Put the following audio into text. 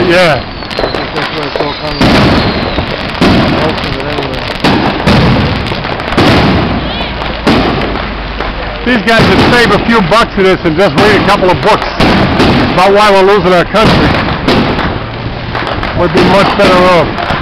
Yeah. I think that's where it's all coming from. Most of it anyway. These guys would save a few bucks in this and just read a couple of books about why we're losing our country. We'd be much better off.